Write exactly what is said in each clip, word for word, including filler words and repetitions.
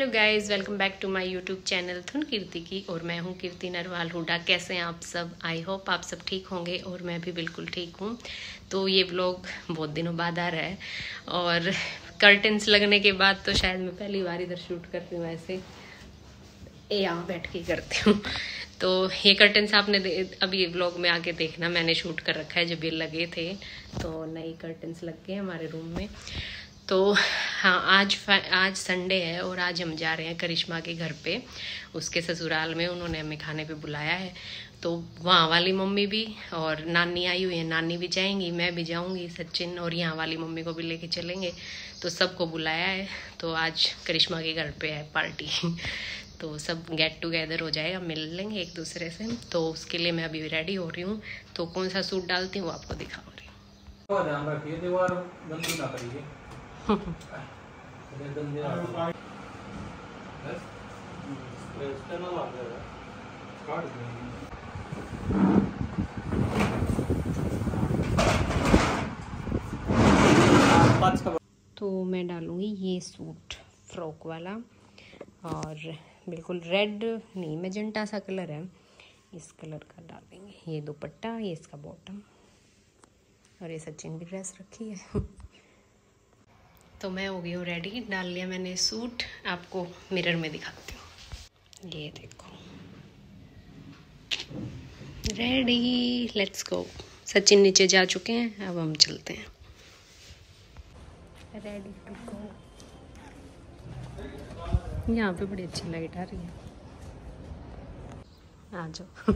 Hello guys, welcome back to my YouTube channel Dhun Kirti की। और मैं हूं कीर्ति नरवाल हुडा। कैसे हैं आप सब? आई होप आप सब ठीक होंगे और मैं भी बिल्कुल ठीक हूं। तो ये व्लॉग बहुत दिनों बाद आ रहा है और कर्टन्स लगने के बाद तो शायद मैं पहली बार इधर शूट करती हूँ। ऐसे यहाँ बैठ के करती हूँ। तो ये कर्टन्स आपने अभी व्लॉग में आके देखना, मैंने शूट कर रखा है जब ये लगे थे। तो नए कर्टन्स लग गए हमारे रूम में। तो हाँ, आज आज संडे है और आज हम जा रहे हैं करिश्मा के घर पे, उसके ससुराल में। उन्होंने हमें खाने पे बुलाया है। तो वहाँ वाली मम्मी भी और नानी आई हुई है, नानी भी जाएंगी, मैं भी जाऊंगी, सचिन और यहाँ वाली मम्मी को भी लेके चलेंगे। तो सबको बुलाया है। तो आज करिश्मा के घर पे है पार्टी। तो सब गेट टुगेदर हो जाएगा, मिल लेंगे एक दूसरे से। तो उसके लिए मैं अभी रेडी हो रही हूँ। तो कौन सा सूट डालती हूँ आपको दिखा रही हूँ। ध्यान रखिए, दीवार गंदी ना करिए। तो मैं डालूंगी ये सूट फ्रॉक वाला, और बिल्कुल रेड नहीं, मैजेंटा सा कलर है, इस कलर का डालेंगे। ये दुपट्टा, ये इसका बॉटम, और ये सचिन की ड्रेस रखी है। तो मैं हो गई हूँ रेडी, डाल लिया मैंने सूट। आपको मिरर में दिखाती हूँ, ये देखो रेडी, लेट्स गो। सचिन नीचे जा चुके हैं, अब हम चलते हैं। Ready to go. यहाँ पे बड़ी अच्छी लाइट आ रही है, आ जाओ।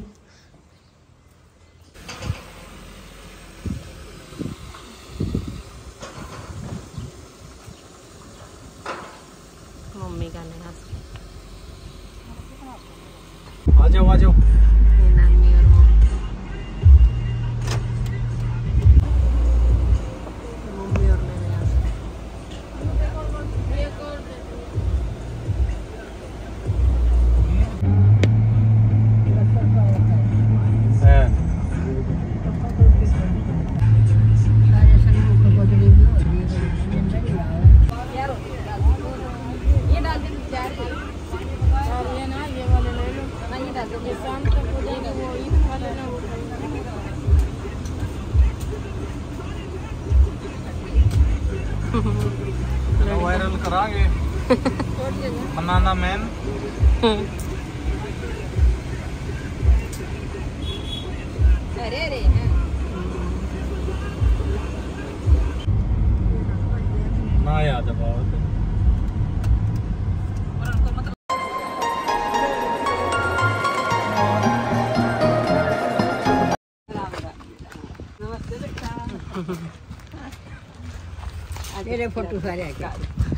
मम्मी का नया सूट। आ जाओ आ जाओ। ये नानी और मम्मी और मैं नया सूट। वायरल करांगे। बनाना मैन। अरे अरे ना याद है बहुत। मेरे फोटो सारे क्या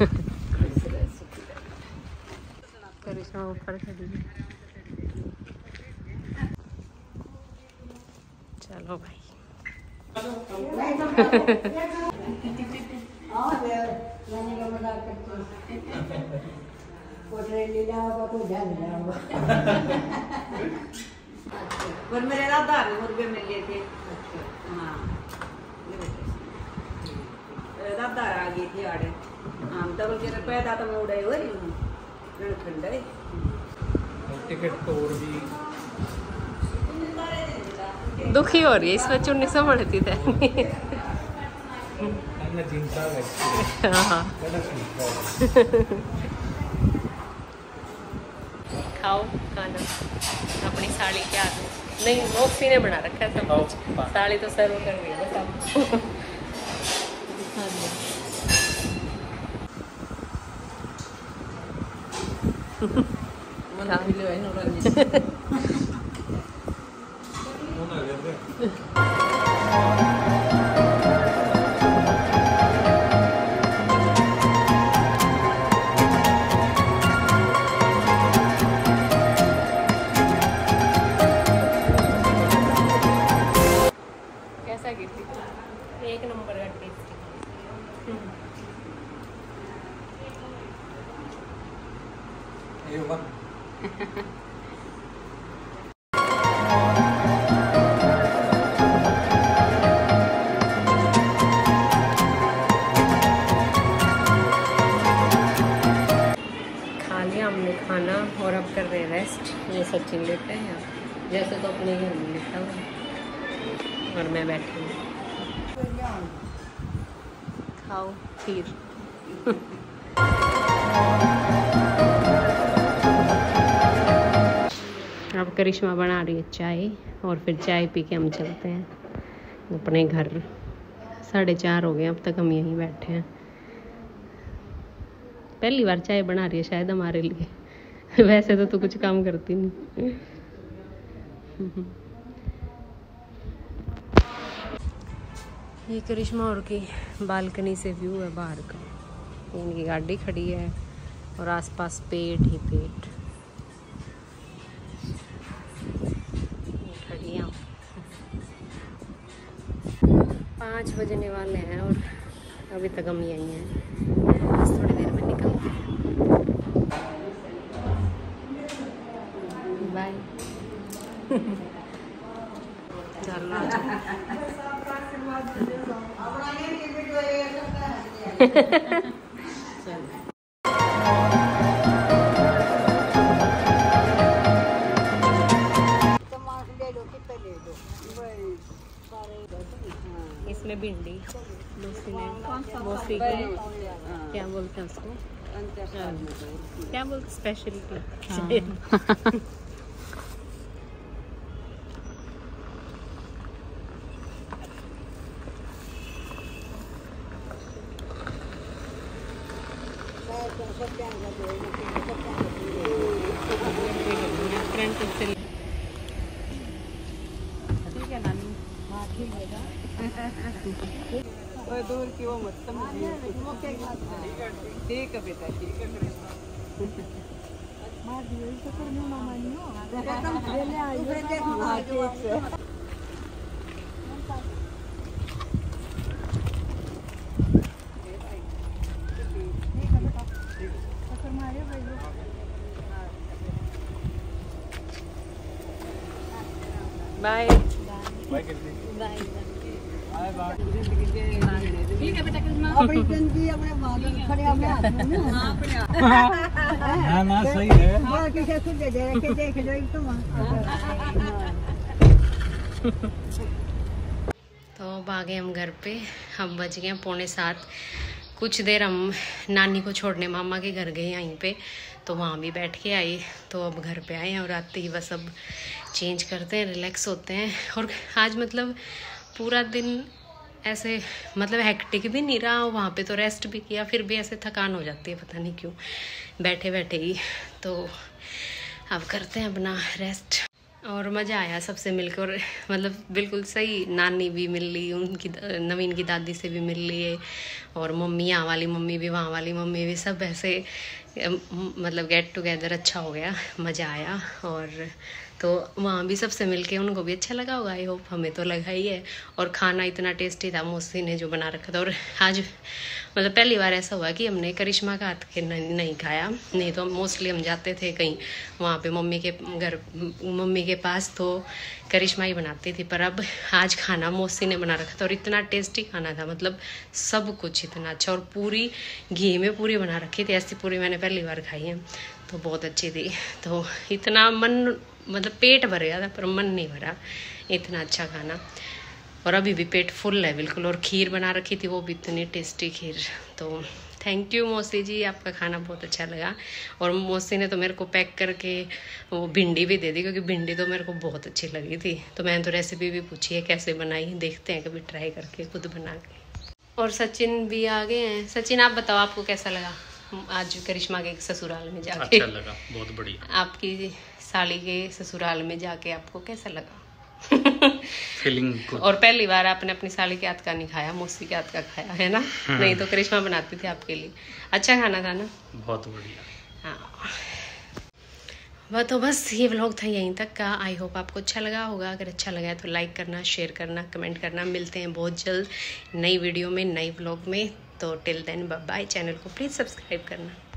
करिश्मा ऊपर खड़ी है। चलो भाई। पर मेरे दादा मुर्गे मिल लिए थे। हाँ दादा आ गई थी आड़े। हाँ डबल के पैदा तो मैं उड़ाई हो रही हूँ ठंडा है। टिकट तो और भी दुखी हो रही है, इस पर चुन्नी संभलती थे। हाँ खाओ खाना अपनी साड़ी के आगे। नहीं, मोक्सी ने बना रखा है सब कुछ। साड़ी तो सर्व कर रही है सब। कैसा गिफ्ट? एक नंबर का टेस्ट। ये होगा। रेस्ट। ये सचिन लेटा है यहाँ, जैसे तो अपने घर में लेटा हुआ, और मैं बैठी हूँ। खाओ खीर। अब करिश्मा बना रही है चाय, और फिर चाय पी के हम चलते हैं अपने घर। साढ़े चार हो गए, अब तक हम यहीं बैठे हैं। पहली बार चाय बना रही है शायद हमारे लिए। वैसे तो तू कुछ काम करती नहीं। ये करिश्मा और की बालकनी से व्यू है बाहर का। इनकी गाड़ी खड़ी है और आसपास पेड़ ही पेड़। खड़ियाँ पाँच बजने वाले हैं और अभी तक हम यहीं हैं। बस थोड़ी देर में निकलते हैं। बाय। चलो इसमें भिंडी दूसरी दूसरी क्या बोलते हैं उसको, क्या बोलते स्पेशलिटी। ठीक है नानी, हाँ ठीक है। दूर की वो मत समझिए। ठीक है बेटा, ठीक है। Bye bye bye. ठीक है बेटा, अपनी जिंदगी अपने मालिक खड़े अपने हाथ में ना अपने हां ना सही है। हां किसे खुद दे दे के देख लो तुम। तो अब आ गए हम घर पे। हम बज गए पौने सात। कुछ देर हम नानी को छोड़ने मामा के घर गए यहीं पे, तो वहाँ भी बैठ के आई। तो अब घर पे आए हैं और आते ही बस अब चेंज करते हैं, रिलैक्स होते हैं। और आज मतलब पूरा दिन ऐसे मतलब हेक्टिक भी नहीं रहा, वहाँ पे तो रेस्ट भी किया, फिर भी ऐसे थकान हो जाती है पता नहीं क्यों बैठे बैठे ही। तो अब करते हैं अपना रेस्ट। और मज़ा आया सबसे मिलकर, मतलब बिल्कुल सही। नानी भी मिल ली, उनकी नवीन की दादी से भी मिल लिए, और मम्मी यहाँ वाली मम्मी भी वहाँ वाली मम्मी भी, सब ऐसे मतलब गेट टुगेदर अच्छा हो गया, मज़ा आया। और तो वहाँ भी सबसे मिलके उनको भी अच्छा लगा होगा, आई होप। हमें तो लगा ही है। और खाना इतना टेस्टी था मौसी ने जो बना रखा था। और आज मतलब पहली बार ऐसा हुआ कि हमने करिश्मा का हाथ के नहीं, नहीं खाया। नहीं तो मोस्टली हम जाते थे कहीं वहाँ पे मम्मी के घर, मम्मी के पास, तो करिश्मा ही बनाती थी। पर अब आज खाना मौसी ने बना रखा था और इतना टेस्टी खाना था, मतलब सब कुछ इतना अच्छा। और पूरी घी में पूरी बना रखी थी, ऐसी पूरी मैंने पहली बार खाई है, तो बहुत अच्छी थी। तो इतना मन मतलब पेट भर गया था पर मन नहीं भरा, इतना अच्छा खाना। और अभी भी पेट फुल है बिल्कुल। और खीर बना रखी थी, वो भी इतनी टेस्टी खीर। तो थैंक यू मौसी जी, आपका खाना बहुत अच्छा लगा। और मौसी ने तो मेरे को पैक करके वो भिंडी भी दे दी, क्योंकि भिंडी तो मेरे को बहुत अच्छी लगी थी। तो मैंने तो रेसिपी भी पूछी है कैसे बनाई, देखते हैं कभी ट्राई करके खुद बना के। और सचिन भी आ गए हैं। सचिन आप बताओ, आपको कैसा लगा आज करिश्मा के ससुराल में जाके? अच्छा लगा, बहुत बढ़िया। आपकी साली के ससुराल में जाके आपको कैसा लगा? Feeling good. और पहली बार आपने अपनी साली के हाथ का नहीं खाया, मौसी के हाथ का खाया है ना? नहीं तो करिश्मा बनाती थी आपके लिए। अच्छा खाना था ना? बहुत बढ़िया। हाँ, वह तो बस ये व्लॉग था यहीं तक का। आई होप आपको अच्छा लगा होगा। अगर अच्छा लगा है तो लाइक करना, शेयर करना, कमेंट करना। मिलते हैं बहुत जल्द नई वीडियो में, नई व्लॉग में। तो till then bye bye. Channel को प्लीज़ सब्सक्राइब करना।